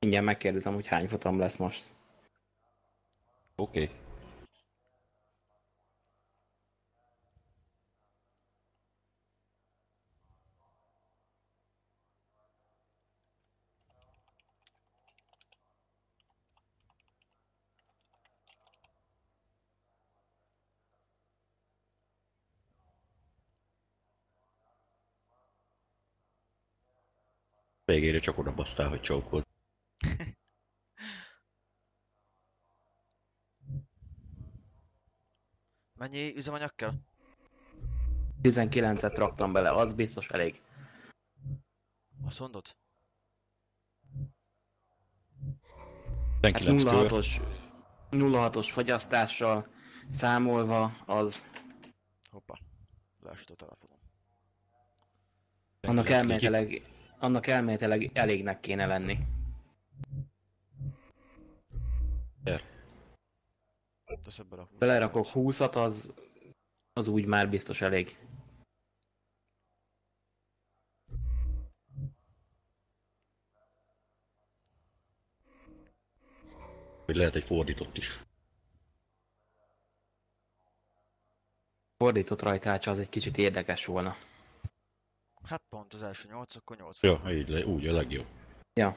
Mindjárt megkérdezem, hogy hány futam lesz most. Oké. Végére csak oda basztál, hogy csókolt. Mennyi üzemanyag kell? 19-et raktam bele, az biztos elég. Azt mondod? Hát 19 kő. 0,6-os fogyasztással számolva az Hoppá. Leesett a telefonom. annak 19 ligi. elméletileg elégnek kéne lenni. Teszed bele a 20. Belerakok 20-at, az úgy már biztos elég. Hogy lehet egy fordított is. Fordított rajtácsa az egy kicsit érdekes volna. Hát pont az első 8, akkor 8. Ja, így úgy a legjobb. Ja.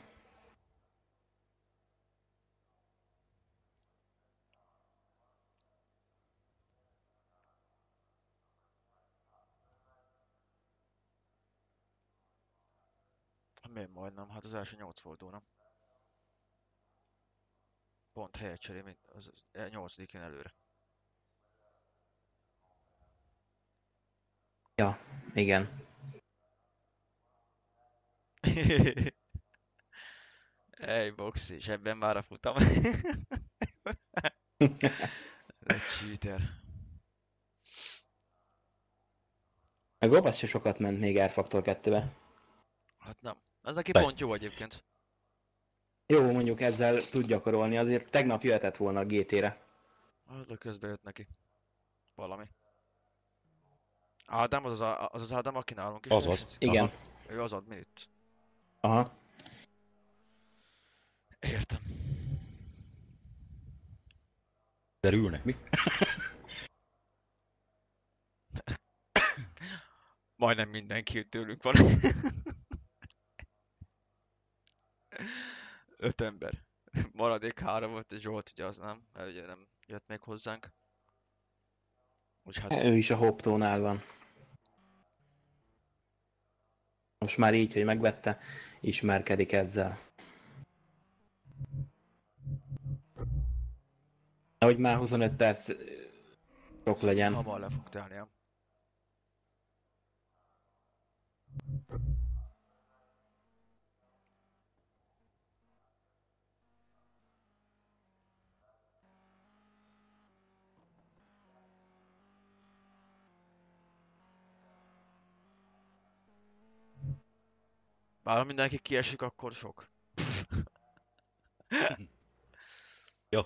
Miért majdnem? Hát az első 8 forduló, nem? Pont helyet cserél, mint az 8. jön előre. Ja, igen. Ej, boxi, és ebben már a futam. Ez egy cheater. A Gobasz se sokat ment még R-Factor 2-be. Hát nem. Ez neki Be. pont jó egyébként. Jó, mondjuk ezzel tud gyakorolni, azért tegnap jöhetett volna a GT-re. Hát de közben jött neki. Valami. Ádám, az Ádám, aki nálunk is Azaz. versenyzik? Igen. Aha. Ő az admin itt. Aha. Értem. Derülnek mi? Majdnem mindenki tőlünk van. 5 ember. Maradék 3 volt, és Zsolt ugye az nem, mert ugye nem jött még hozzánk. Úgy hát Ő is a Hoptónál van. Most már így, hogy megvette, ismerkedik ezzel. Hogy már 25 perc sok legyen. hamar le fog telni, ám. Bár ha mindenki kiesik, akkor sok. Ja.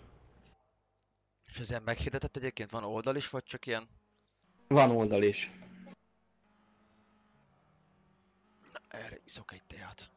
És ez ilyen meghirdetett egyébként van oldal is, vagy csak ilyen? Van oldal is. Na, erre iszok egy teát.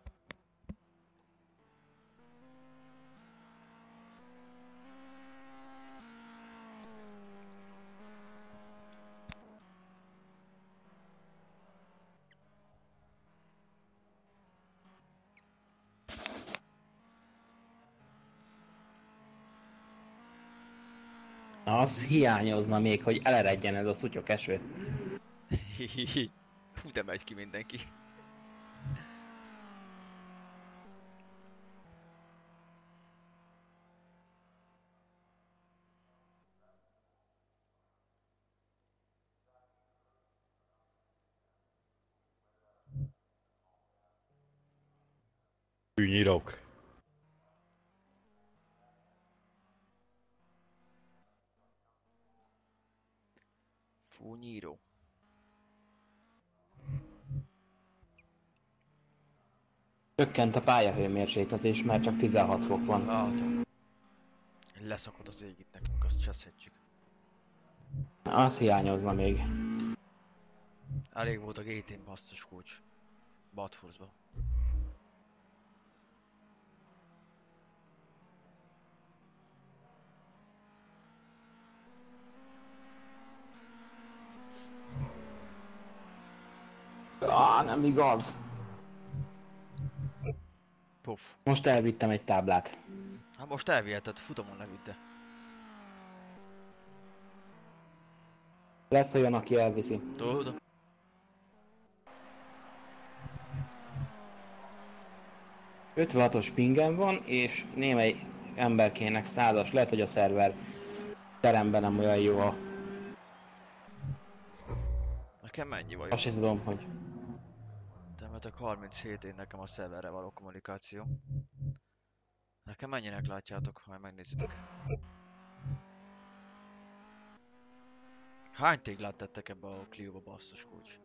Az hiányozna még, hogy eleredjen ez a szutyok eső. Hú, de megy ki mindenki. Fűnyírok. Fú, nyíró. Csökkent a pályahőmérséklet, már csak 16 fok van. Látom. Leszakad az ég itt nekünk, azt cseszhetjük. Az hiányozna még. Elég volt a GT-n basszus kulcs. Bathurstba. Nem igaz. Puff. Most elvittem egy táblát. Hát most elviheted, futamon ne vidd. Lesz olyan, aki elviszi. Tudom. ...56-os pingem van, és némely emberkének 100-as. Lehet, hogy a szerver teremben nem olyan jó a... Nekem mennyi vagy? Azt sem tudom, hogy... Temetek 37, én nekem a szerverre való kommunikáció. Nekem mennyinek látjátok, ha megnézitek? Hány téglát tettek ebbe a Clio-ba, basszus kulcs?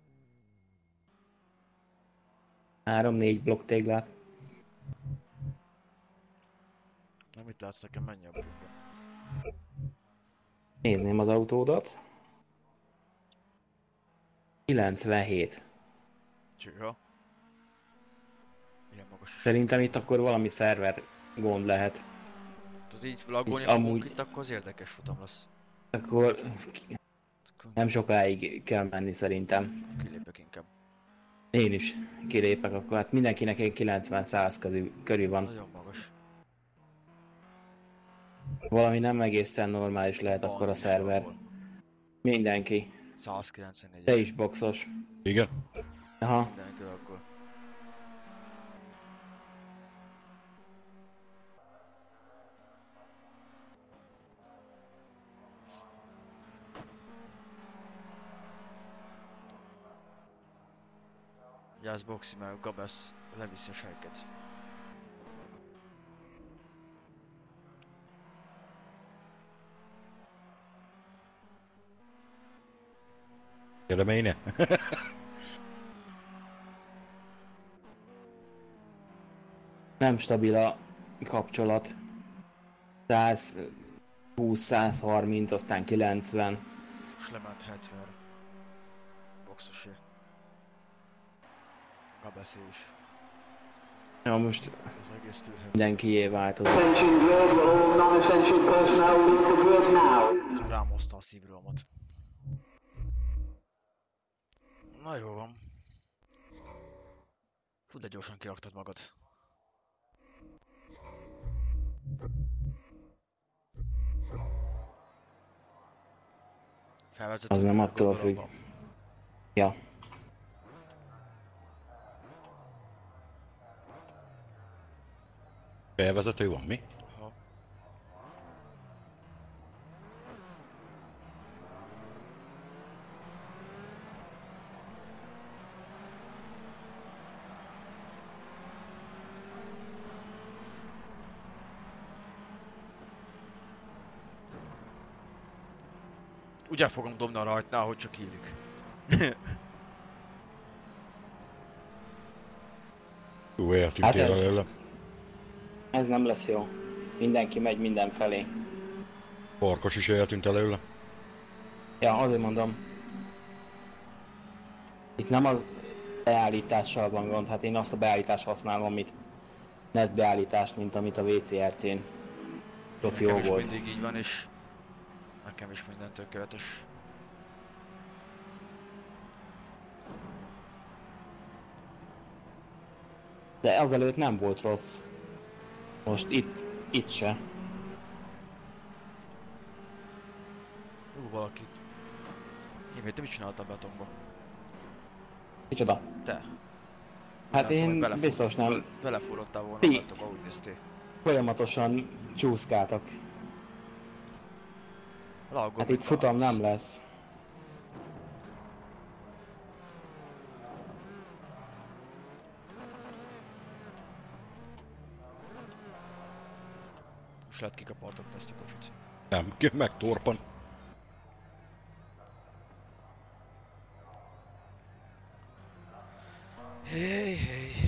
3-4 blokk téglát. Nem mit látsz, nekem mennyi a pingem? Nézném az autódat. 97. Csőha. Ilyen magas is. Szerintem itt akkor valami szerver gond lehet. Tudod, így vlogolni Így fogunk amúgy- itt, akkor az érdekes futam lesz. Akkor nem sokáig kell menni szerintem. Kilépek inkább. Én is kilépek akkor. Hát mindenkinek egy 90-100 körül van. Nagyon magas. Valami nem egészen normális lehet Van akkor a is szerver. valahol. Mindenki. 194. Te is boxos. Igen? Aha. Mindenki akkor. Vigyázz Boxy, mert Gabesz leviszi a sejket. Gyere ne? Nem stabil a kapcsolat. 120-130, aztán 90. Most lement 70-re. Boxosé. Gabeszé is. Ja, most Ez egész tűrhető. mindenkié változott. Attention grid, all non-essential personnel leave the grid now. Csak rám hozta a szívrohamot. Na jó van. Fú, de gyorsan kiraktad magad. Felvezetett Az nem a attól függ. gondolomba. Ja. Felvezető van, mi? Aha. Ugye fogom dobni a rajtnál, hogy csak illik. Jó, eltűntél Hát ez- előle. Ez nem lesz jó. Mindenki megy mindenfelé. Farkas is eltűnt előle. Ja, azért mondom. Itt nem a beállítással van gond, hát én azt a beállítást használom, amit net beállítást, mint amit a VCRC-n. Ott jó Nekem is volt. mindig így van, és nekem is minden tökéletes. De azelőtt nem volt rossz. Most itt se. Valaki. Én mit csináltam betonba? Micsoda? Te. Hát Nem tudom, hogy én biztos nem. Belefúrottál volna Ti- a betonba, úgy néztél. Folyamatosan csúszkáltak. Lágom, Hát mint itt futam a- nem lesz. Most lehet kikapartatni ezt a kocsit. Nem, megtorpan. Hey, hey, hey.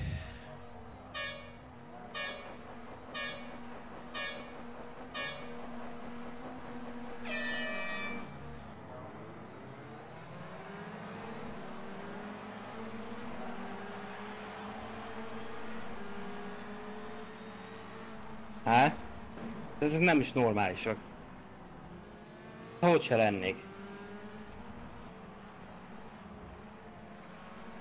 Hát? Ez nem is normálisak. Hogy se lennék.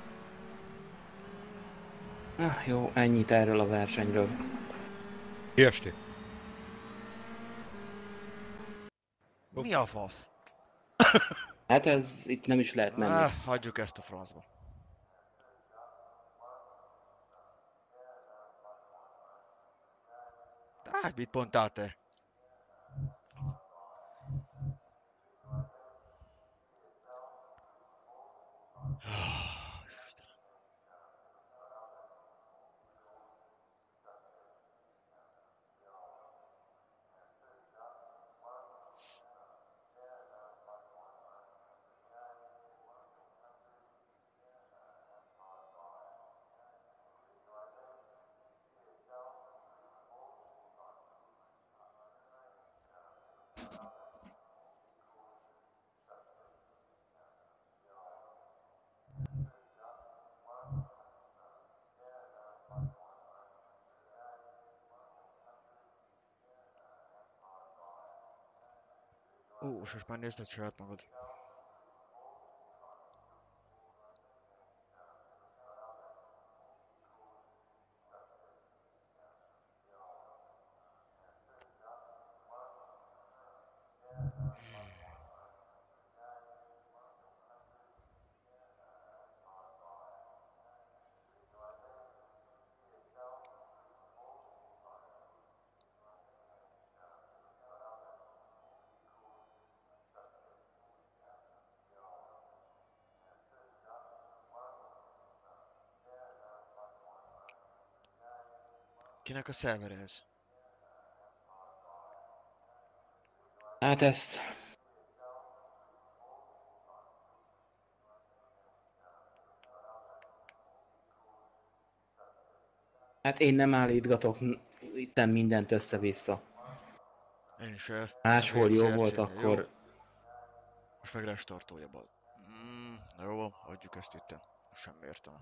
Jó, ennyit erről a versenyről. Kiestél? Mi a fasz? Hát ez itt nem is lehet menni. Hagyjuk ezt a francba. Mit mondtál te? Most már nézted saját magad. Kinek a szervere ez? Hát ezt... Hát én nem állítgatok itten mindent össze-vissza. Én is el. Máshol jó volt, Jó. akkor... Most meg restartolja bal. Jó van, hagyjuk ezt itten. Semmi értelme.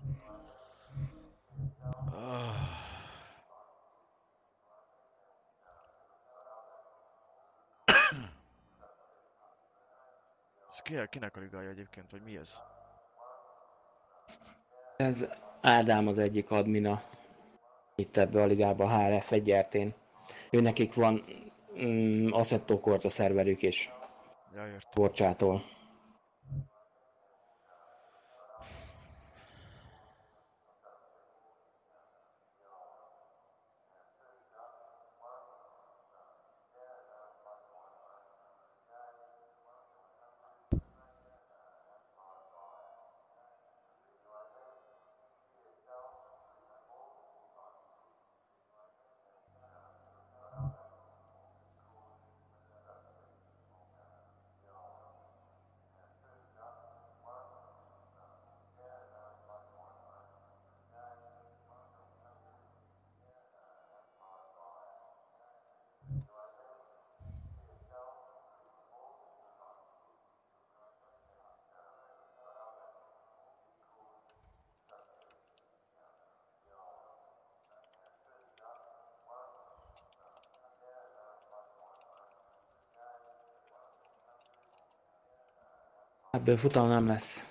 Ez kinek a ligája egyébként, vagy mi ez? Ez Ádám az egyik admina. Itt ebbe a ligába, HRF1 RT-n. Ő nekik van Assetto Corsa szerverük is. Ja, értem. Borcsától. Ebből futam nem lesz.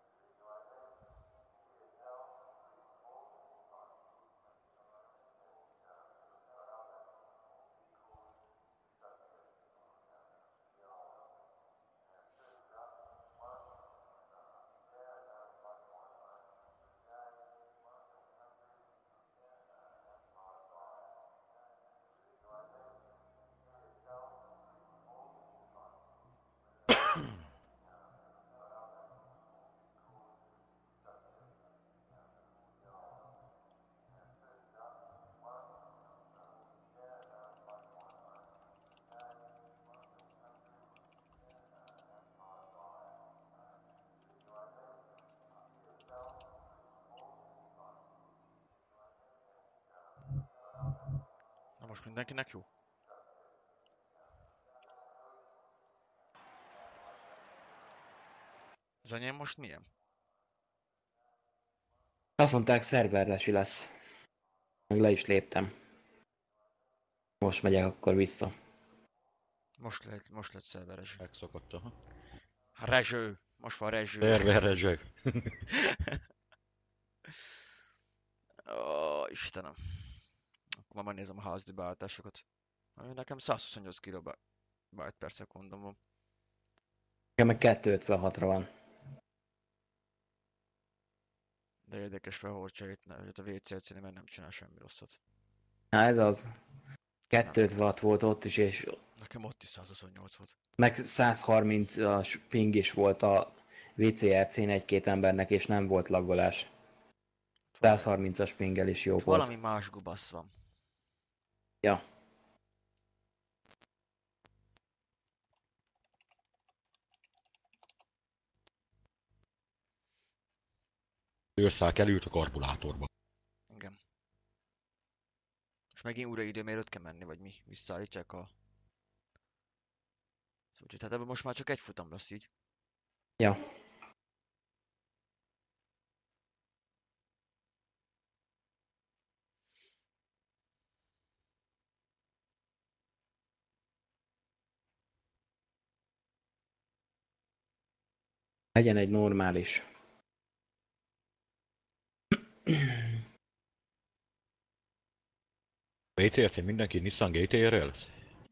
Na most mindenkinek jó? Az enyém most milyen? Azt mondták, szerverresi lesz. Meg le is léptem. Most megyek akkor vissza. Most lett szerveres. Megszokott, aha. Rezső! Most van rezső. Szerver rezseg. Ó, Istenem. Akkor már megnézem a házdi beállításokat. Nekem 128 kilobyte per szekundum van. Nekem meg 256-ra van. De érdekes felhordja itt, a WC-cénél meg nem csinál semmi rosszat. Na ez az. 256 volt ott is, és Nekem ott is 128 volt. meg 130-as ping is volt a VCRC-n egy-két embernek, és nem volt laggolás. 130-as pinggel is jó volt. Valami más gubasz van. Ja. Őrszák elült a karburátorba. Igen. És megint újra időmérőt kell menni, vagy mi? Visszaállítják a... Úgyhogy hát ebben most már csak egy futam lesz így. Ja. Legyen egy normális. VCRC mindenki Nissan GT-re lesz?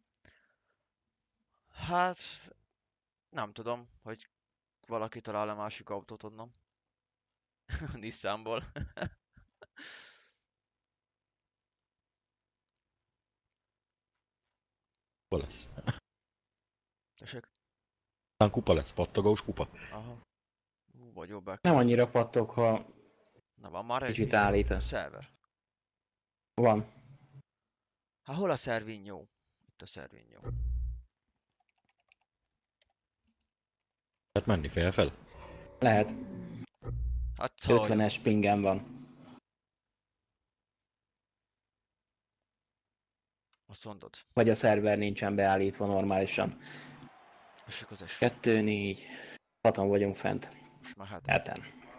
Hát... Nem tudom, hogy valaki talál a másik autót onnan. Nissanból. Kupa lesz. Tessék? Aztán kupa lesz, pattogós kupa. Aha. Vagy jobbá. Nem annyira pattog, ha Na van már egy kicsit állít. szerver. Van. Hát hol a szervinyó? Itt a szervinyó. Hát menni fel. Lehet. Hát szólj. 50-es pingem van. Azt mondod. Vagy a szerver nincsen beállítva normálisan. És akkor az es. 2, 4, 6-an vagyunk fent. Most már hát. 7-en.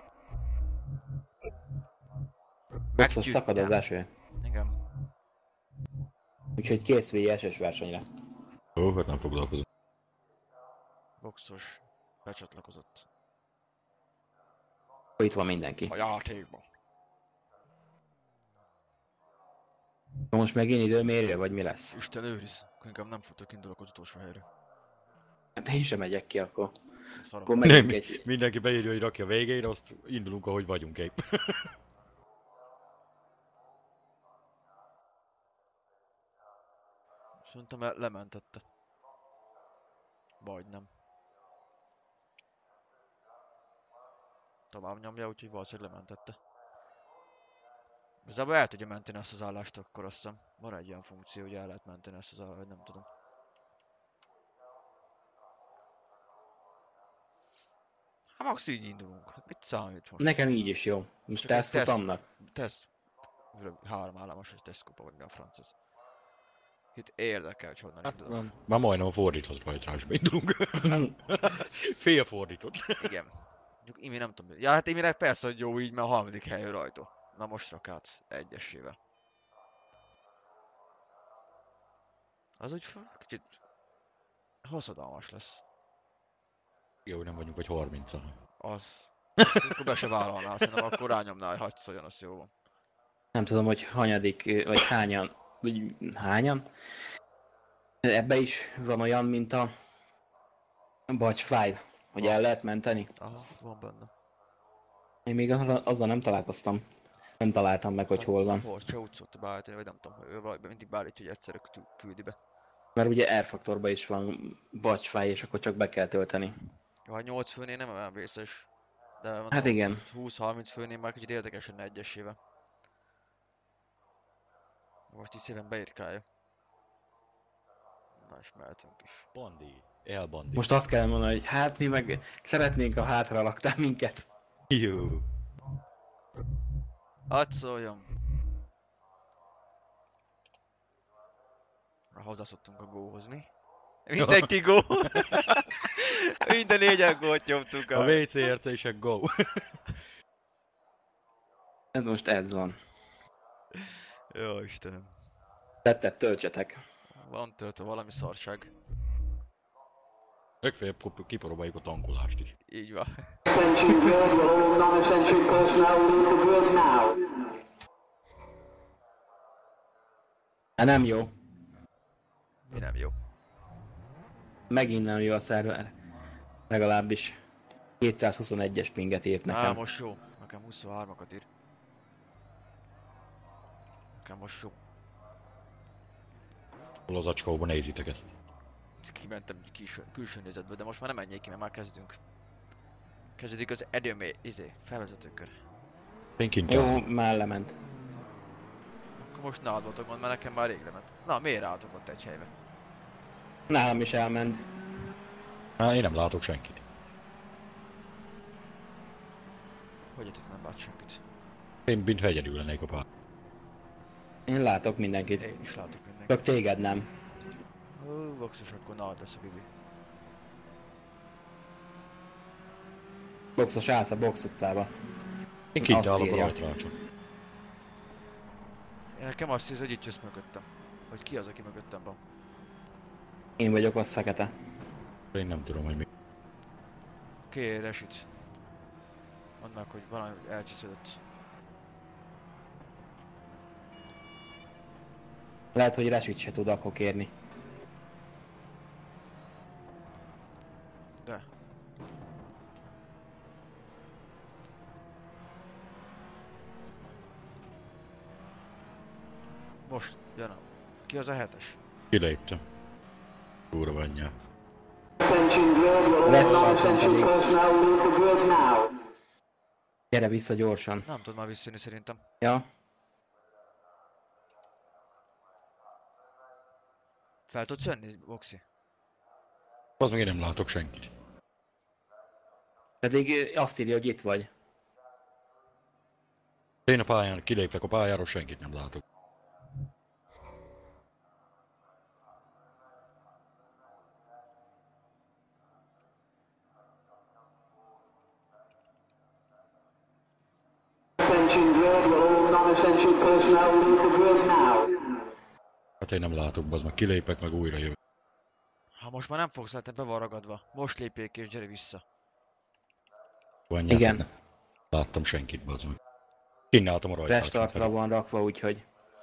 Boxos szakad az eső. Igen. Úgyhogy kész VS-es versenyre. Ó, hát nem foglalkozom. Boxos. Becsatlakozott. Itt van mindenki. A játékban. Most megint időmérő, vagy mi lesz? Isten őriz. Inkább nem futok, indulok az utolsó helyre. Hát én sem megyek ki akkor. Szarok. Akkor Nem, megyünk egy... mindenki beírja, hogy rakja végére, azt indulunk, ahogy vagyunk épp. Szerintem lementette. Vagy nem. Tovább nyomja, úgyhogy valószínűleg lementette. Igazából el tudja menteni ezt az állást akkor, azt hiszem. Van egy ilyen funkció, hogy el lehet menteni ezt az állást, vagy nem tudom. Hát max így indulunk. Hát mit számít most? Nekem így is jó. Most Csak egy teszt futamnak. Teszt. 3 államos, és tesztkupa, vagy mi a franc ez. Itt érdekel, hogy honnan Hát, indulok. már majdnem a fordított rajtrásba indulunk. Fél fordított. Igen. Mondjuk Imi nem tudom. Ja, hát Iminek persze, hogy jó így, mert a harmadik helyű rajta. Na most rak át egyesével. Az úgy kicsit hosszadalmas lesz. Jó, hogy nem vagyunk, vagy 30-an. Az. Akkor be se vállalnál, szerintem akkor rányomnál, hogy hagyd szóljon, az jó van. Nem tudom, hogy hanyadik, vagy hányan. Vagy hányan? Ebbe is van olyan, mint a Batch File, hogy el lehet menteni. Aha, van benne. Én még azzal nem találkoztam. Nem találtam meg, hogy hol van. Forcsa úgy szokta beállítani, vagy nem tudom, ő valahogy mindig beállítja, hogy egyszerre küldi be. Mert ugye R-faktorban is van Batch File, és akkor csak be kell tölteni. Ja, ha 8 főnél nem olyan vészes. De mondom, Hát igen. 20-30 főnél már kicsit érdekes lenne egyesével. Most így szépen beírkálja. Na és mehetünk is. Bandi. Elbandi. Most azt kell mondani, hogy hát mi meg szeretnénk, ha hátra laktál minket. Jó. Hadd szóljon! Hozzászoktunk a góhoz, mi? Mindenki gó! Minden 4-en gót nyomtunk A WCRC is egy go. Ez most ez van. Jó Istenem. Tettet töltsetek. Van töltve valami szarság. Legfeljebb kipróbáljuk a tankolást is. Így van. Essential grid, will all non-essential personnel leave the grid now. Hát nem jó. Mi nem jó? Megint nem jó a szerver. Legalábbis 221-es pinget írt Á, nekem. most jó. Nekem 23-akat ír. Nekem most jó. Hol az acskóba nézitek ezt? Kimentem külső nézetbe, de most már nem menjék ki, mert már kezdünk. Kezdődik az felvezetőkör. Én kint Jó, állok. már lement. Akkor most nálatok van, mert nekem már rég lement. Na, miért álltok ott egy helybe? Nálam is elment. Én nem látok senkit. Hogy itt nem lát senkit? Én mintha egyedül lennék a pár. Én látok mindenkit. Én is látok mindenkit. Csak téged nem. Ó, boxos, akkor nálad lesz a bibi. Boxos állsz a box utcába. Én kint Azt állok a írja. rajtrácson. Én nekem azt hisz, hogy itt jössz mögöttem. Hogy ki az, aki mögöttem van. Én vagyok az fekete. Én nem tudom, hogy mi. Kérj, esüt. Mondd meg, hogy valami elcsiszödött. Lehet, hogy resüt se tud akkor kérni. De. Most jön a... Ki az a 7-es? Kiléptem. Kurva anyját. Attention grid, will all Restaurant non-essential company. personnel leave the grid now. Gyere vissza gyorsan. Nem tud már visszajönni szerintem. Ja? Fel tudsz jönni, Boxi? Az meg én nem látok senkit. Pedig azt írja, hogy itt vagy. Én a pályán kilépek a pályáról, senkit nem látok. Attention grid, will all non-essential personnel leave the grid now. Hát én nem látok, az meg kilépek, meg újra jövök. Ha most már nem fogsz látni, be van ragadva. Most lépjél ki és gyere vissza. Anyját, Igen. nem láttam senkit, bazd meg. Kinn álltam a rajtrácson. Restartra van rakva, úgyhogy...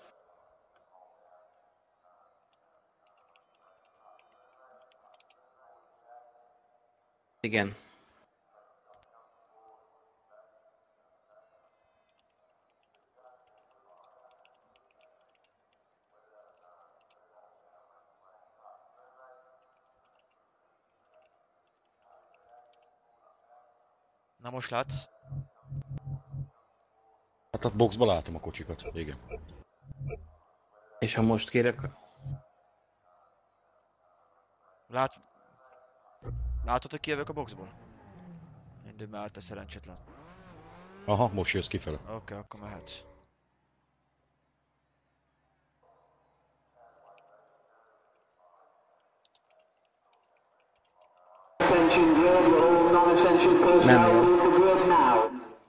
Igen. Na most látsz? Hát a boxba látom a kocsikat, igen. És ha most kérek... Látod, hogy kijövök a boxból? Mindöbb állt a szerencsétlen. Aha, most jössz kifele. Oké, akkor mehetsz. Attention grid, will all non-essential personnel Memo. leave the grid now.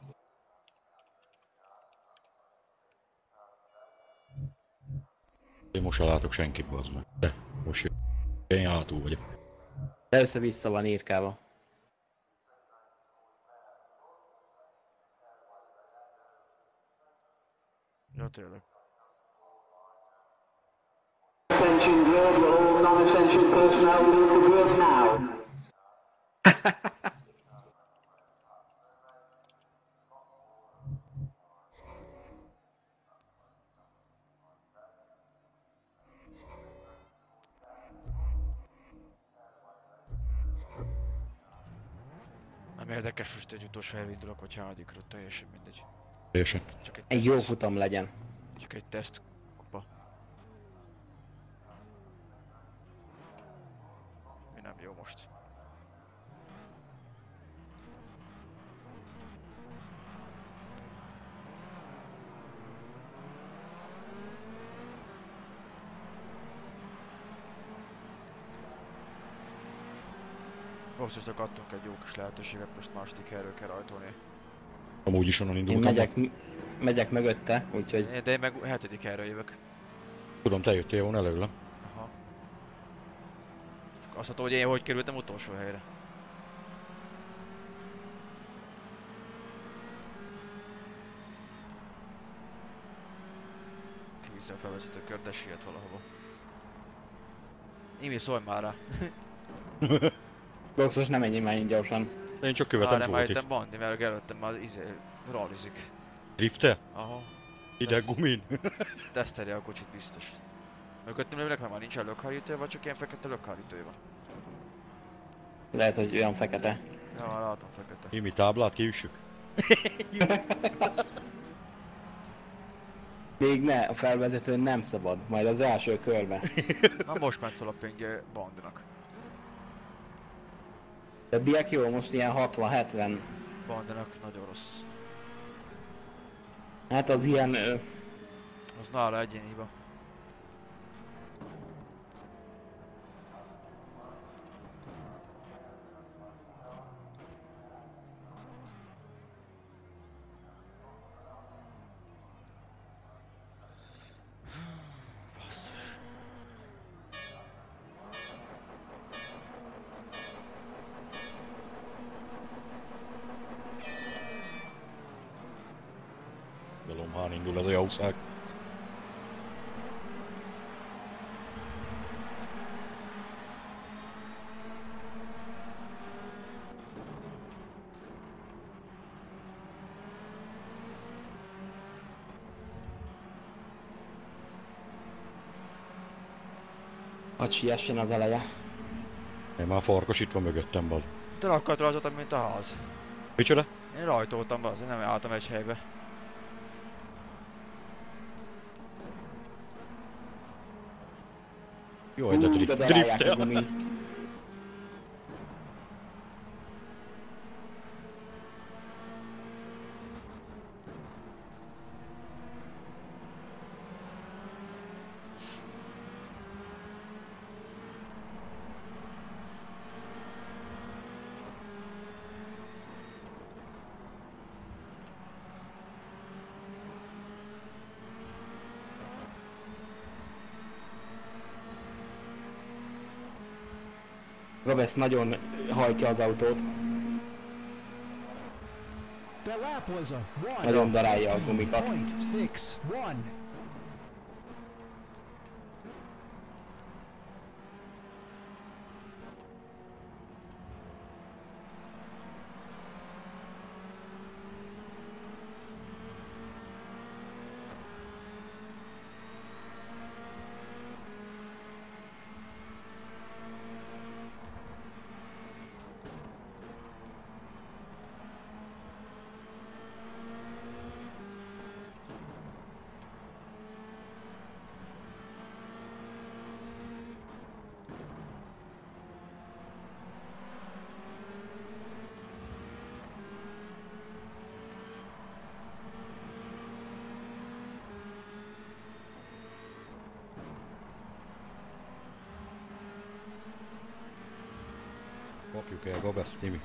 Én most sem látok senkit, bazd meg. De, most jön. Én hátul vagyok. De össze-vissza van írkálva. Jó, tényleg. Attention grid, will all non-essential personnel leave the grid now. Nem érdekes, most egy utolsó helyre indulok, vagy hányadikra, teljesen mindegy. Teljesen. Csak egy Egy jó futam legyen. Csak egy teszt kupa. Mi nem jó most? Bosszusnak adtunk egy jó kis lehetőséget, most második helyről kell rajtolni. Amúgy is onnan Én indultam. megyek mögötte, úgyhogy... De én meg hetedik helyről jövök. Tudom, te jöttél volna előlem. Aha. Azt mondta, hogy én hogy kerültem utolsó helyre. a felvezetőkör, de siet valahova. Imi, szólj már rá! Boxos, nem menjünk már így gyorsan. Én csak követem Nem Zsoltit. állítem Bandi, mert előttem már rallizik. Drifte? Aha. Ideg gumin? Tesztelje a kocsit biztos. Mögöttem lévőnek, ha már nincs lökhárítője, vagy csak ilyen fekete lökhárítője van. Lehet, hogy olyan fekete. Ja, látom fekete. Imi táblát kiüssük? Még ne, a felvezetőn nem szabad, majd az első körbe. Na most ment fel a pingje Bandinak. Többiek jó, most ilyen 60-70. Bandinak nagyon rossz. Hát az ilyen... Az nála egyéni hiba. Belomhán indul ez a jószág. Hadd siessen az eleje. Én már farkasítva mögöttem, baz. Te akart rajzoltam, mint a ház. Micsoda? Én rajtoltam be, azért nem álltam egy helybe. Jaj, de De darálják a driftel. gumit. Robesz nagyon hajtja az autót. That lap was a Nagyon darálja a gumikat. 1.61. Kapjuk el Gabeszt, Timi.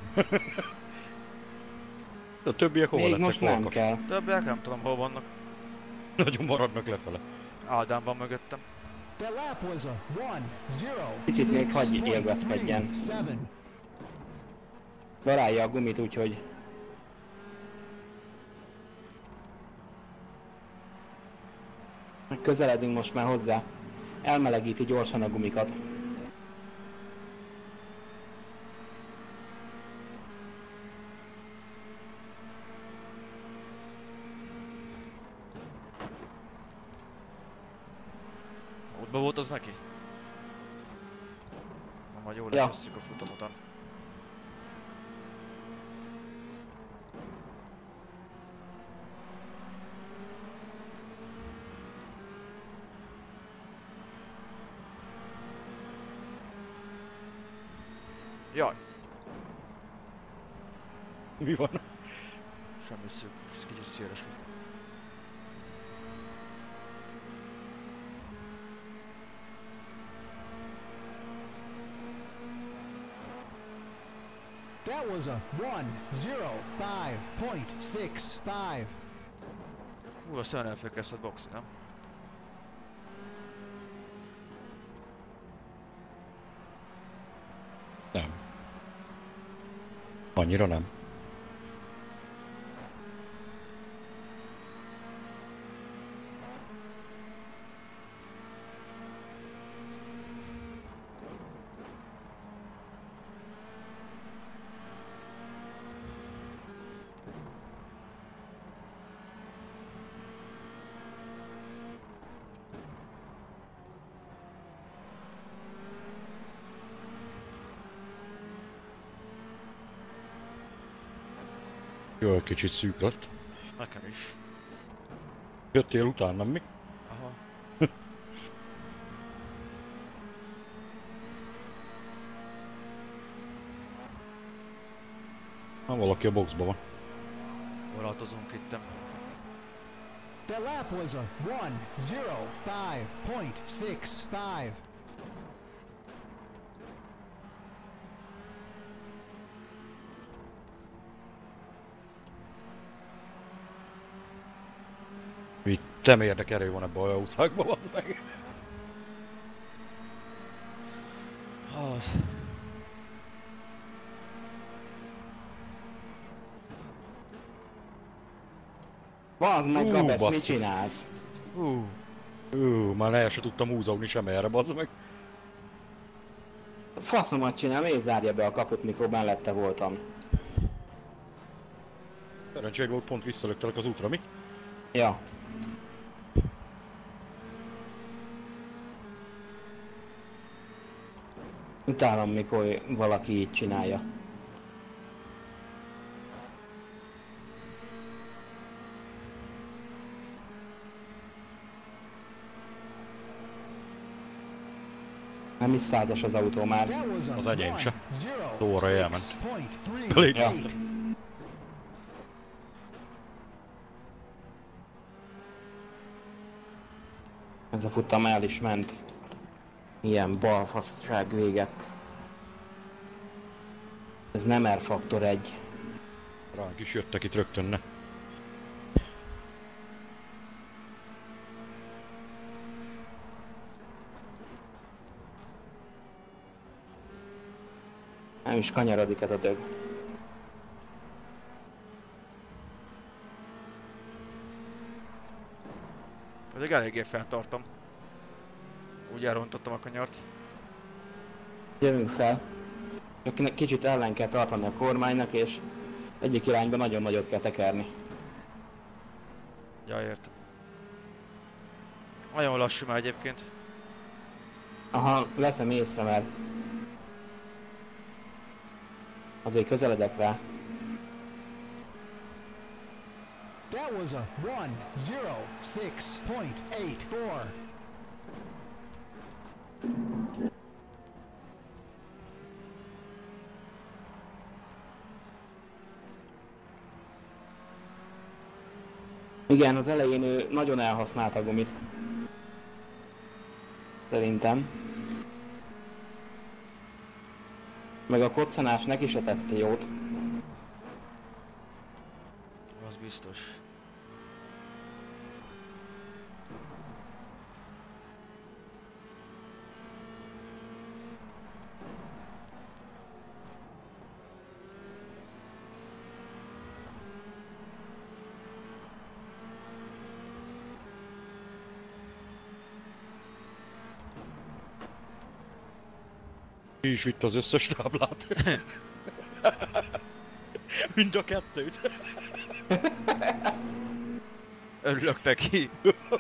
A többiek hova Még lettek most nem farkas? kell. Többiek nem tudom hol vannak. Nagyon maradnak lefele. Ádám van mögöttem. That lap was a 1.06. Picit még hagyj élvezkedjen. Darálja a gumit, úgyhogy... Közeledünk most már hozzá. Elmelegíti gyorsan a gumikat. Útba volt az neki? Na majd jól Ja. letesszük a futam után. Jaj, Mi van? semmi szűk, ez kicsit széles volt. That was a 1.05.65. Hú, azt olyan elfélkezted boxi, nem? Nem. Annyira nem. Jó, kicsit szűk lett. Nekem is. Jöttél utánam, mi? Aha. Na, valaki a boxban van. Volatozunk itt. That lap was a 1:05.65. Mi temérdek erő van ebben a utcákban, az meg. Az. Bazd meg, Gabesz, mit basszus. csinálsz? Már el se tudtam húzogni sem erre, bazd meg. Faszomat csinál, miért zárja be a kaput, mikor mellette voltam? Szerencség volt, pont visszalöktelek az útra, mi? Ja. Utálom, mikor valaki így csinálja. Nem is százas az autó már. That was a Az enyém se. 1:06.38. Lóra elment. Elég. Ja. Ez a futam el is ment. Ilyen balfasság véget. Ez nem R-faktor 1. Ránk is jöttek itt rögtön, ne. Nem is kanyarodik ez a dög. Pedig eléggé feltartom. Úgy elrontottam a kanyart. Jövünk fel. Csak kicsit ellen kell tartani a kormánynak, és egyik irányba nagyon nagyot kell tekerni. Ja, értem. Nagyon lassú már egyébként. Aha, veszem észre, mert azért közeledek rá. That was a 1:06.84. Igen, az elején ő nagyon elhasználta a gumit. Szerintem. Meg a koccanás neki se tette jót. Az biztos. Ki is vitt az összes táblát. Mind a kettőt. Örülök neki.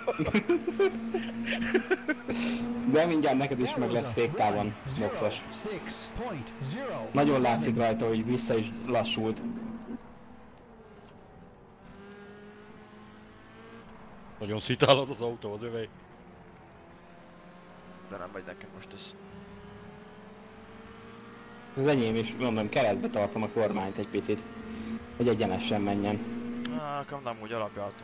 De mindjárt neked is That meg was lesz a féktávon, boxos. 1:06.07. Nagyon látszik rajta, hogy vissza is lassult. Nagyon szitálod az autó, az övé. De nem megy nekem most ez. Az enyém is, mondom, keresztbe tartom a kormányt egy picit, hogy egyenesen menjen. Nekem nem úgy alapjátom.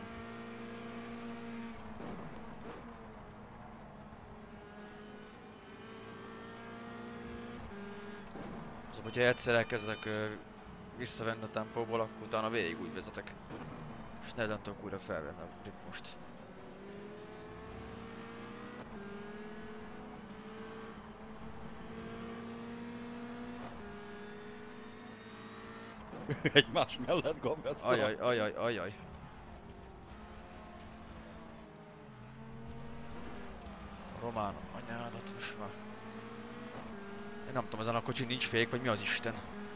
Szóval, hogyha egyszer elkezdek visszavenni a tempóból, akkor utána végig úgy vezetek. És nem tudok újra felvenni a ritmust. Egymás mellett Gabesz. Ajaj, ajaj, ajaj. A román anyádat most már. Én nem tudom, ezen a kocsin nincs fék, vagy mi az Isten?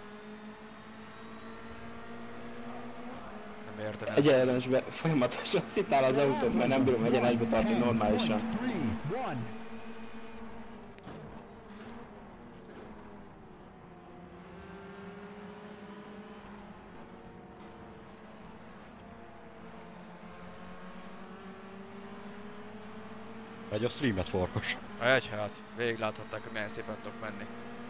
Nem értem ezt. Egyenesbe folyamatosan szitál az autót, mert nem bírom egyenesbe tartani normálisan. 10.31. megy a streamet, Farkas. Egy hát, végig láthatták, hogy milyen szépen tudok menni.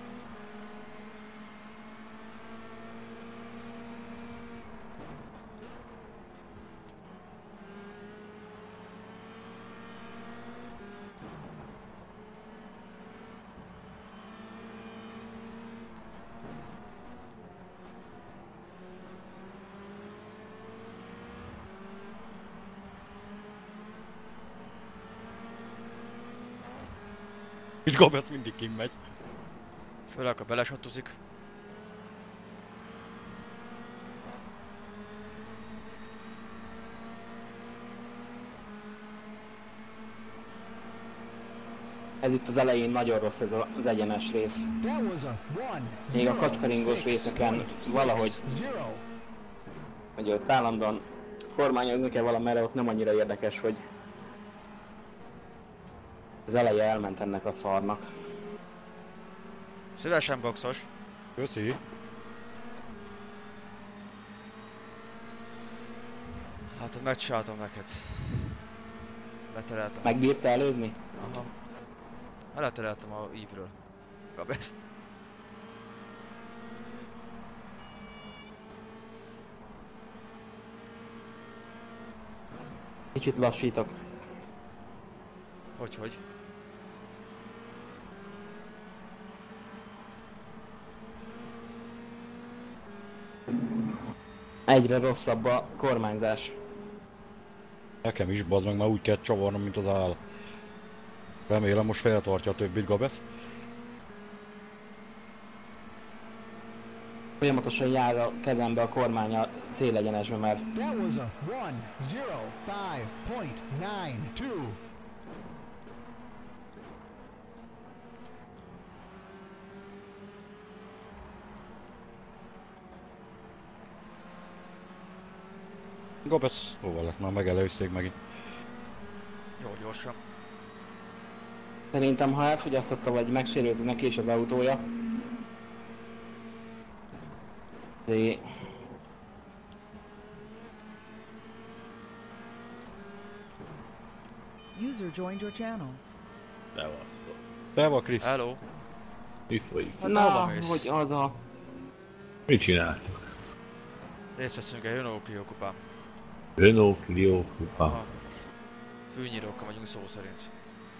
Így Gabesz mindig kimegy. Főleg, ha belesattozik. Ez itt az elején nagyon rossz ez az egyenes rész. That was a 1, Még a 0, kacskaringós 6, részeken point, valahogy, 0. hogy ott állandóan kormányozni kell valamerre, ott nem annyira érdekes, hogy az eleje elment ennek a szarnak. Szívesen boxos. Köszi. Hát megcsináltam neked. Letereltem. Megbírta előzni? Aha. Letereltem a ívről. Gabeszt. Kicsit lassítok. Hogy? Egyre rosszabb a kormányzás. Nekem is, bazd meg, már úgy kell csavarnom, mint az áll. Remélem most feltartja a többit, Gabesz. Folyamatosan jár a kezembe a kormány a célegyenesbe, mert That was a 1, 0, 5, point, 9, 2. Gabesz, hova lett már, megelőzték megint. Jó, gyorsan. szerintem ha elfogyasztotta vagy megsérült neki is az autója, de User joined your channel. Te vagy, Krisz. Hello. Mi folyik? Hát na, hova mész? hogy az a... Mit csináltok? Részt veszünk egy Renault Clio kupán. Renault Clio kupa. Aha. Fűnyírókkal vagyunk szó szerint.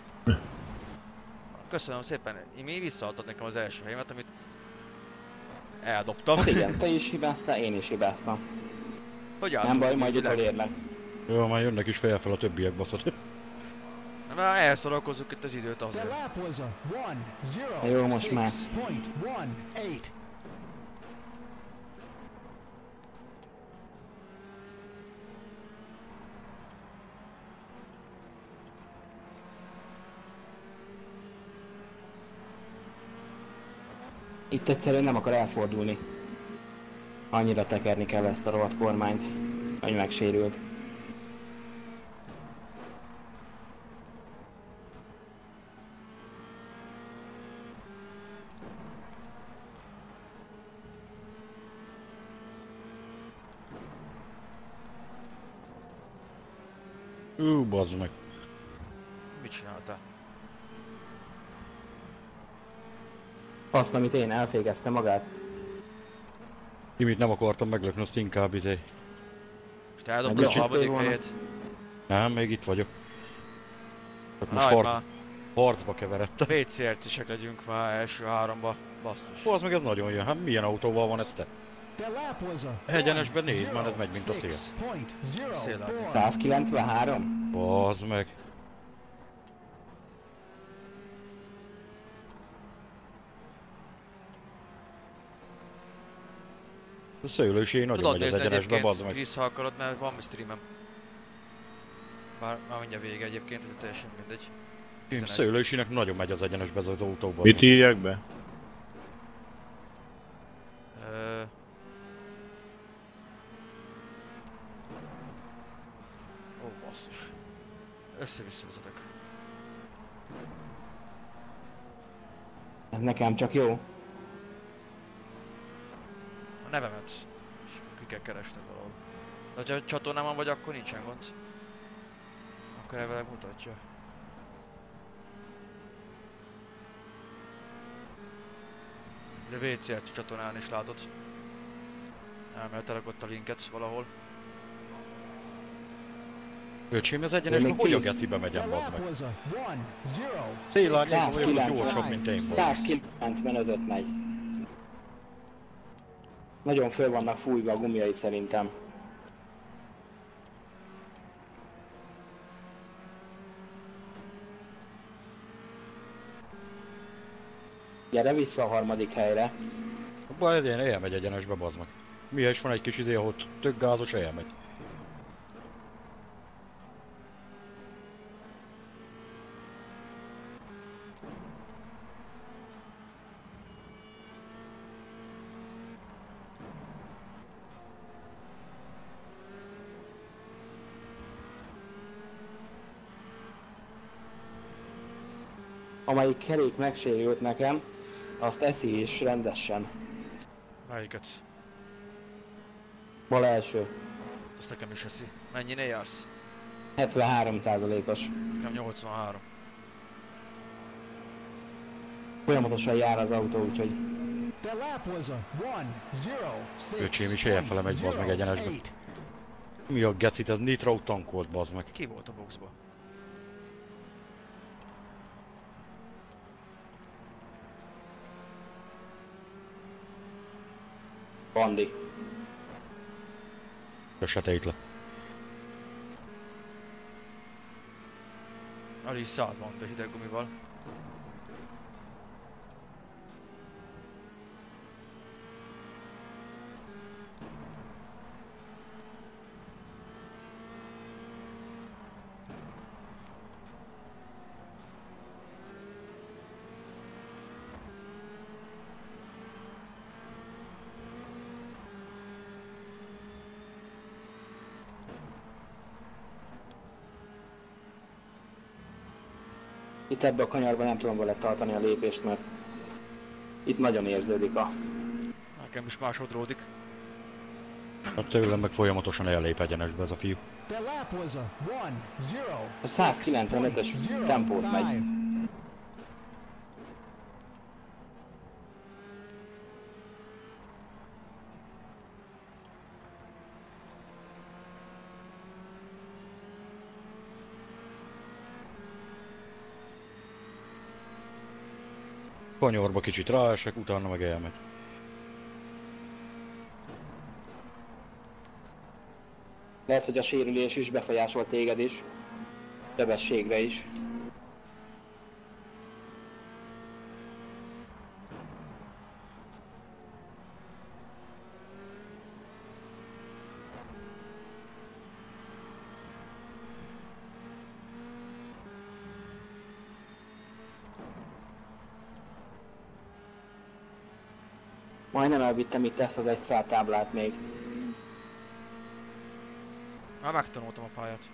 Köszönöm szépen. Mi visszaadtad nekem az első helyemet, amit eldobtam. Hát igen, te is hibáztál, én is hibáztam. Hogy Nem baj, majd utolérlek. Jó, már jönnek is fel a többiek, baszott. Már elszorolkozzuk itt az időt The azért. lap was a 1, 0, Jó, most már. 6, point, 1, 8. Itt egyszerűen nem akar elfordulni. Annyira tekerni kell ezt a rohadt kormányt, hogy megsérült. Bazd meg. Mit csináltál? Azt, amit én elfégezte magát. Timit nem akartam meglökni, azt inkább izé. Most eldobtad a Meglökhettél harmadik volna? helyet. Nem, még itt vagyok. Csak most Hagyd már. harcba keveredtem. WCRC-sek legyünk már első háromba. Basszus. Az meg ez nagyon jön, hát milyen autóval van ez te? The lap was a Egyenesben nézd már, ez megy, mint a szél. 6.04. 193? Bazd meg. A szőlősé nagyon Tudod megy az nézni egyenesbe, bazd egyébként, meg. Krisz, ha akarod, mert van streamem. Már mindjárt vége egyébként, hogy teljesen mindegy. 11. Szőlősinek nagyon megy az egyenesbe ez az autóban. Mit írjak be? Ö... Ó, basszus. Össze-vissza vezetek. Ez nekem csak jó. A nevemet. És kiket kerestem valahol. De ha csatornámon vagy, akkor nincsen gond. Akkor elvileg mutatja. De WCRC csatornán is látod. Elmehetelek ott a linket valahol. Öcsém, ez De egyenesben még hogy a 10. gecibe The megyen, bazd lap meg? was a 1-0. Szélárnyékban vagyok, hogy gyorsabb, 190, mint én vagyok. 195-öt megy. Nagyon föl vannak fújva a gumiai szerintem. Gyere vissza a harmadik helyre. Abba ez ilyen elmegy egyenesbe, bazd meg. Miért is van egy kis izé, ahol tök gázos elmegy. Amelyik kerék megsérült nekem, azt eszi is rendesen. Melyiket? Bal első. Azt nekem is eszi. Mennyire jársz? 73%-os. Nekem 83. Folyamatosan jár az autó, úgyhogy The lap was a 1-0-6. Öcsém is elfele megy, bazd meg egyenesbe. Mi a gecit, ez nitro tankolt, bazd meg. Ki volt a boxba? Bandi. Köseteit le. El is szállt van, de hideg gumival. Itt ebbe a kanyarban nem tudom vele tartani a lépést, mert itt nagyon érződik a... Nekem is másodródik. Hát tőlem meg folyamatosan ellép egyenesbe ez a fiú. The lap was a 1-0. A 195-ös tempót megy. Kanyarba kicsit ráesek, utána meg elmegy. Lehet, hogy a sérülés is befolyásol téged is. Sebességre is. Majdnem elvittem itt ezt az egy szál táblát még. Már megtanultam a pályát.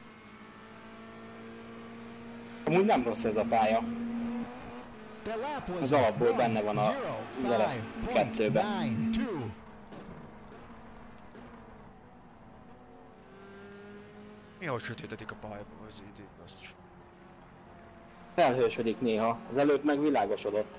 Amúgy nem rossz ez a pálya. The lap was Az a alapból benne van az LF2-ben. 1-0-5.92. Mi hogy sötétedik a pályában az idő? Azt is. Felhősödik néha, az előtt meg világosodott.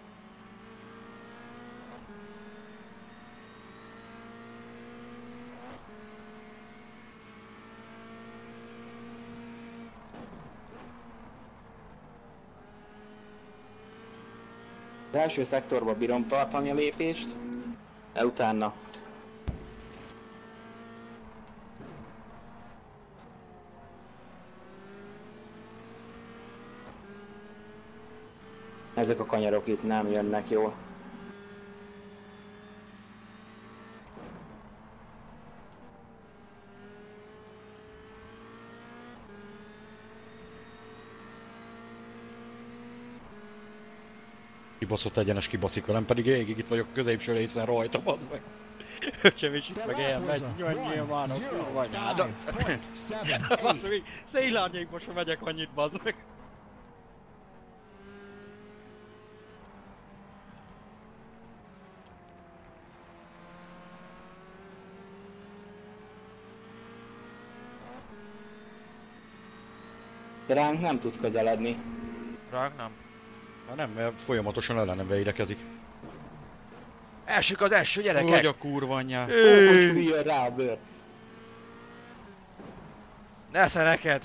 Az első szektorba bírom tartani a lépést, de utána ezek a kanyarok itt nem jönnek jól. Kibaszott egyenes kibaszik velem, pedig végig itt vagyok középső részen rajta, bazd meg. Öcsém is itt meg elmegy, nyilván a kurva anyáda. Azt még szélárnyékba sem megyek annyit, bazd meg. De ránk nem tud közeledni. Ránk nem. Hát nem, mert folyamatosan ellenem védekezik. Elsők az első Hogy gyerekek! a kurva anyját. Hogy hülye rá a bőr. Nesze neked!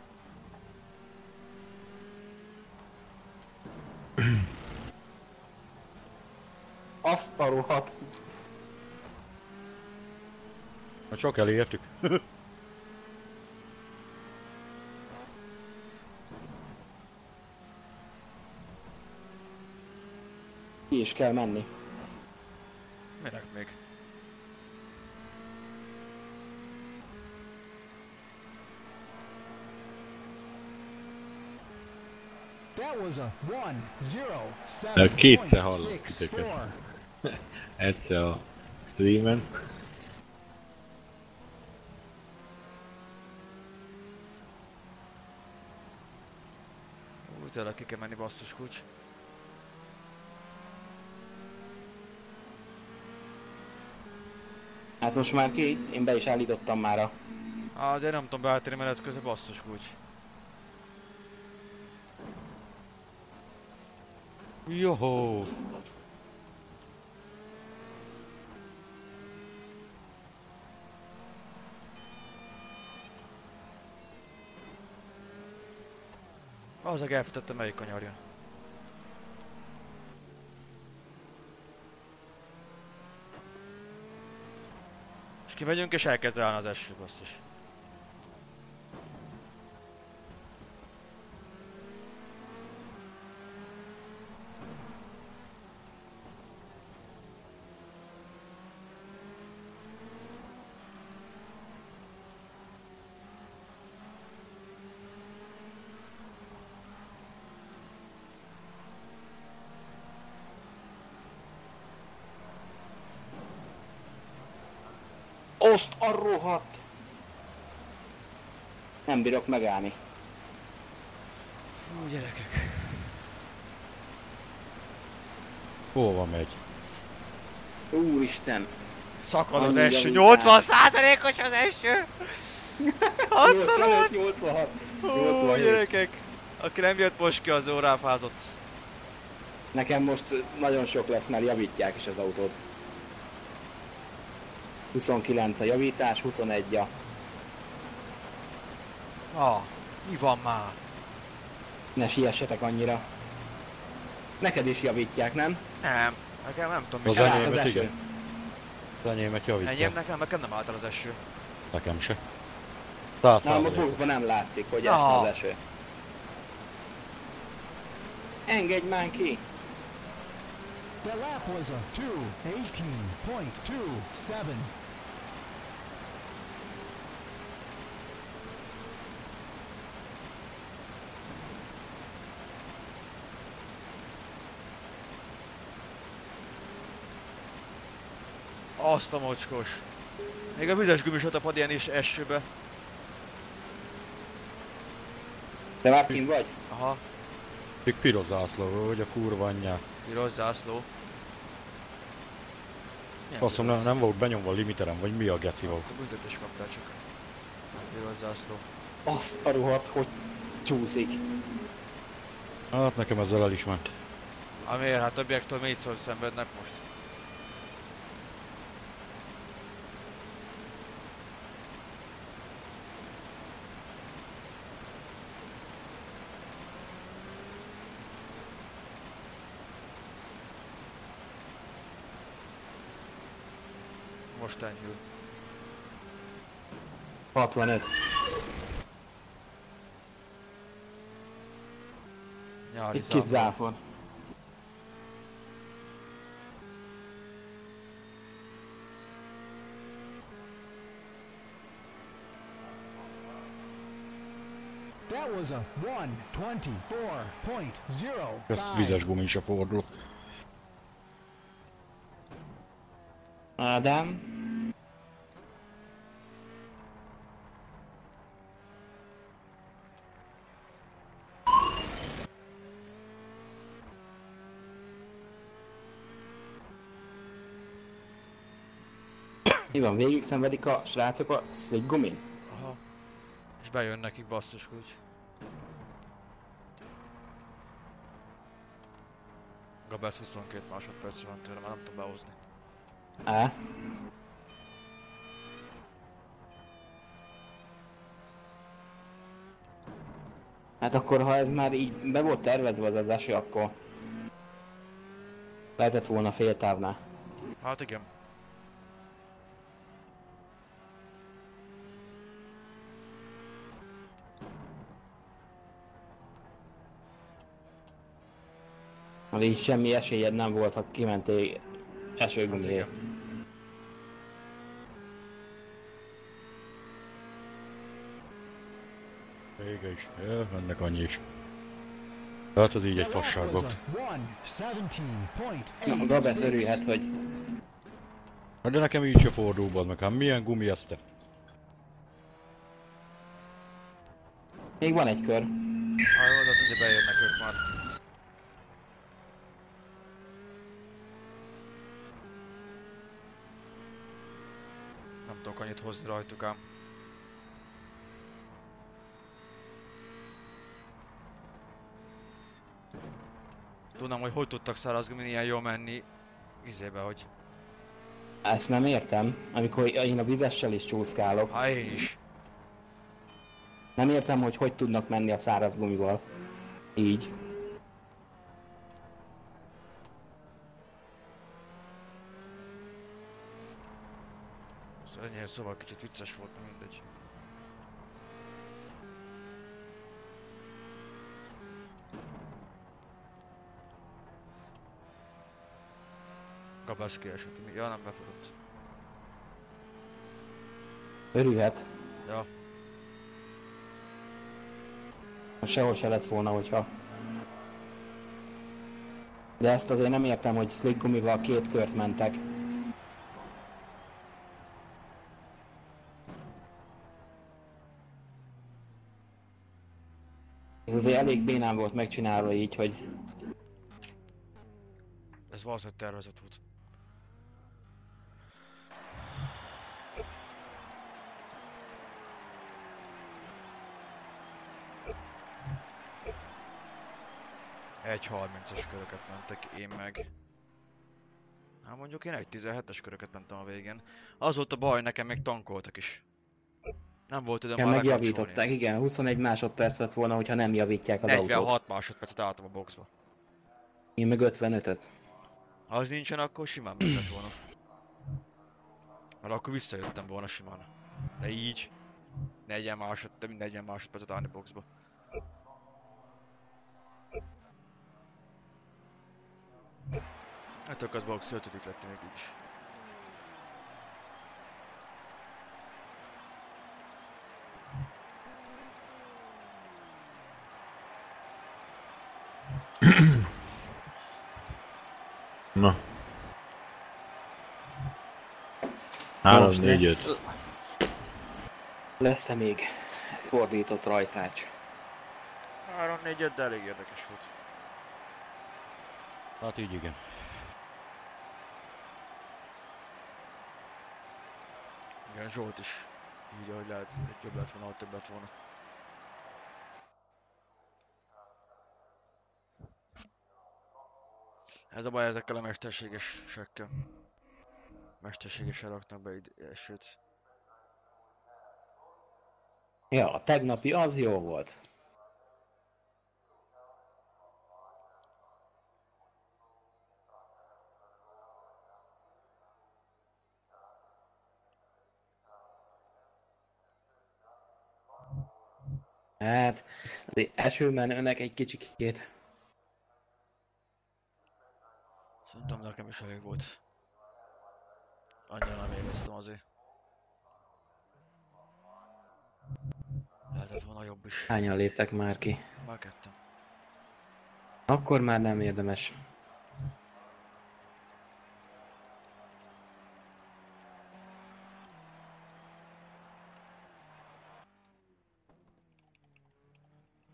Azt a rohadt. Na csak elértük. Ki is kell menni. Minek még? That was a 1-0-7.64. De kétszer hallott titeket. Egyszer a streamen. Úgy tényleg ki kell menni, basszus kulcs. Hát most már ki? Én be is állítottam már a... De nem tudom beállítani menet közben, basszus kulcs. Joho! Azok elfetette melyik kanyar jön. És kimegyünk és elkezd állni az eső, basszus. Azt a rohadt! Nem bírok megállni. Hú, gyerekek. Hova megy? Úristen! Szakad az Annyi eső, javítás. 80%-os az eső! Azt 85, 86, Hú, 87. gyerekek! Aki nem jött most ki, az óráfázott. Nekem most nagyon sok lesz, mert javítják is az autót. 29 a javítás, 21 a... Mi van már? Ne siessetek annyira. Neked is javítják, nem? Nem, nekem nem tudom, Az mi Elállt enyémet az eső. igen. Az enyémet javítják. Enyém nekem nem állt el az eső. Nekem se. 100%. Na, a boxban nem látszik, hogy Ja. esne az eső. Engedj már ki! The lap was a 2:18.27. Azt a mocskos. Még a vizes gumis ott a pad ilyen is esőbe. Te már kint vagy? Aha, Még piros zászló, hogy a kurva anyját. piros zászló. Milyen Azt mondom, nem volt benyomva a limiterem, vagy mi a geci volt. A büntetés kaptál csak. Piros zászló. Azt a rohadt, hogy csúszik. Hát nekem ezzel el is ment. Amiért hát többiektől 4-szor szenvednek most. Most enyhül. 65. Nyári Egy kis zápor. zápor. That was a 1:24.05. Ezt vizes gumin se fordul. Ádám. Mi van, végig szenvedik a srácok a slick gumin? Aha. És bejön nekik basszus úgy. Gabesz 22 másodperc van tőle, már nem tudom behozni. Á? Hát akkor, ha ez már így be volt tervezve az eső, akkor lehetett volna fél távnál. Hát igen. Mert így semmi esélyed nem volt, ha kimentél esőgumiért. Hát Vége is. Ja, ennek annyi is. Hát az így egy The lap fasság was volt. a Na, Gabesz 1:17.86. örülhet, hogy Hát de nekem így se fordul, bazd meg, hát milyen gumi ez te? még van egy kör. Ha jó, de ugye beérnek ők már. Nem tudok annyit hozni rajtuk ám. Tudnám, hogy tudtak szárazgumin ilyen jól menni izébe, hogy... Ezt nem értem, amikor én a vizessel is csúszkálok. Ha én is. Nem értem, hogy tudnak menni a száraz gumival. Így. Szóval kicsit vicces volt, na mindegy. Gabász kiesett, ja nem befutott. Örülhet. Ja, Sehol se lett volna, hogyha... De ezt azért nem értem, hogy slick gumival 2 kört mentek. Ez azért elég bénán volt megcsinálva így, hogy... ez valószínűleg tervezett volt. Egy 30-as köröket mentek, én meg... Hát mondjuk én egy 17-es köröket mentem a végén. Az volt a baj, nekem még tankoltak is. Nem volt időm Ja, már megjavították, lekapcsolni. igen, 21 másodperc lett volna, hogyha nem javítják az autót. 46 másodpercet álltam a boxba. Én meg 55-öt. Ha az nincsen, akkor simán meg lett volna. Mert akkor visszajöttem volna simán. De így... 40 több mint 40 másodpercet állni boxba. Hát akkor az box 5. lett még így is. Na. Na most 3-4-5. Lesz-e még fordított rajtrács? 3-4-5, de elég érdekes volt. Hát így igen. Igen, Zsolt is. Így ahogy lehet, egy jobb lett volna, ahogy több lett volna. Ez a baj ezekkel a mesterségesekkel. Mesterségesen raknak be esőt. Ja, a tegnapi az jó volt. Hát, az esőmenőnek egy kicsikét. Szerintem nekem is elég volt. Annyira nem éreztem azért. Lehetett volna jobb is. Hányan léptek már ki? Már ketten. Akkor már nem érdemes.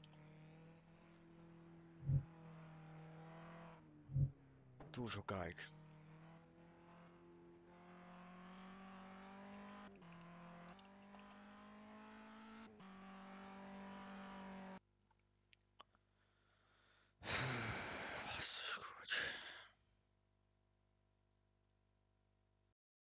Túl sokáig.